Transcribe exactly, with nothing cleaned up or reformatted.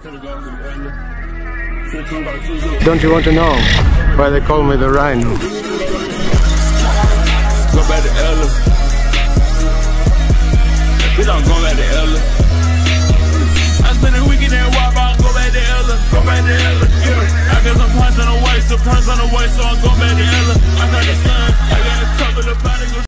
Don't you want to know why they call me the Rhino? Go back to Ella. We don't go back to Ella. I spend a weekend at Wop, I'll go back to Ella. Go back to Ella, yeah. I got some punch on the waist, some punch on the waist, so I'm going back to Ella. I got the sun, I got a couple of body.